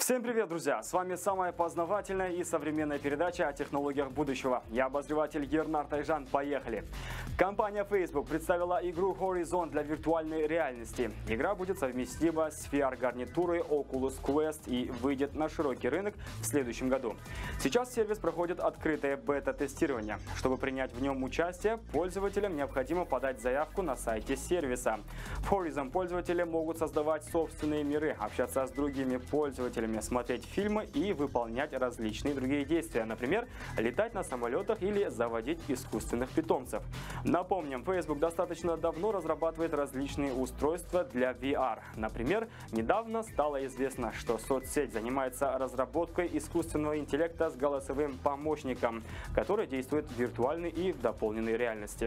Всем привет, друзья! С вами самая познавательная и современная передача о технологиях будущего. Я обозреватель Ернар Тайжан. Поехали! Компания Facebook представила игру Horizon для виртуальной реальности. Игра будет совместима с VR-гарнитурой Oculus Quest и выйдет на широкий рынок в следующем году. Сейчас сервис проходит открытое бета-тестирование. Чтобы принять в нем участие, пользователям необходимо подать заявку на сайте сервиса. В Horizon пользователи могут создавать собственные миры, общаться с другими пользователями, смотреть фильмы и выполнять различные другие действия, например, летать на самолетах или заводить искусственных питомцев. Напомним, Facebook достаточно давно разрабатывает различные устройства для VR. Например, недавно стало известно, что соцсеть занимается разработкой искусственного интеллекта с голосовым помощником, который действует в виртуальной и в дополненной реальности.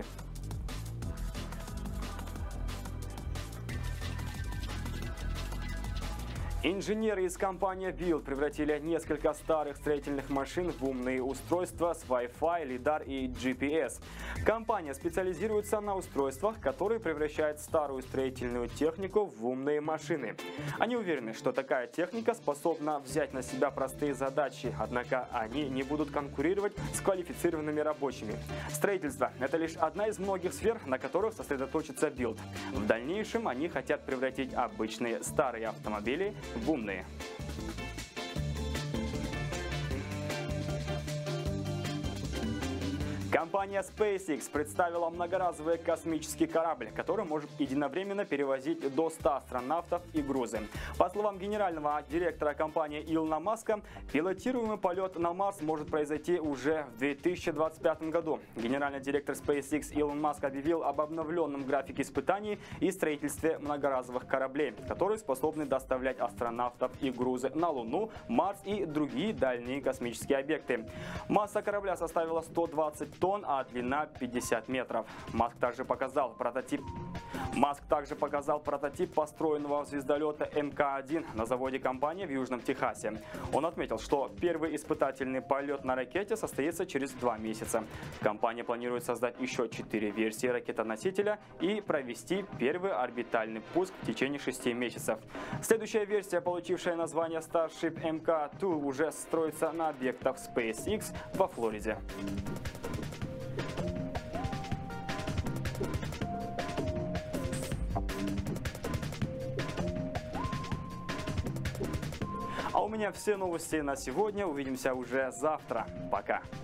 Инженеры из компании Build превратили несколько старых строительных машин в умные устройства с Wi-Fi, LiDAR и GPS. Компания специализируется на устройствах, которые превращают старую строительную технику в умные машины. Они уверены, что такая техника способна взять на себя простые задачи, однако они не будут конкурировать с квалифицированными рабочими. Строительство – это лишь одна из многих сфер, на которых сосредоточится Build. В дальнейшем они хотят превратить обычные старые автомобили в умные. Компания SpaceX представила многоразовый космический корабль, который может единовременно перевозить до 100 астронавтов и грузы. По словам генерального директора компании Илона Маска, пилотируемый полет на Марс может произойти уже в 2025 году. Генеральный директор SpaceX Илон Маск объявил об обновленном графике испытаний и строительстве многоразовых кораблей, которые способны доставлять астронавтов и грузы на Луну, Марс и другие дальние космические объекты. Масса корабля составила 120 тонн, а длина 50 метров. Маск также показал прототип построенного звездолета МК-1 на заводе компании в Южном Техасе. Он отметил, что первый испытательный полет на ракете состоится через 2 месяца. Компания планирует создать еще 4 версии ракетоносителя и провести первый орбитальный пуск в течение 6 месяцев. Следующая версия, получившая название Starship MK-2, уже строится на объектах SpaceX во Флориде. А у меня все новости на сегодня. Увидимся уже завтра. Пока.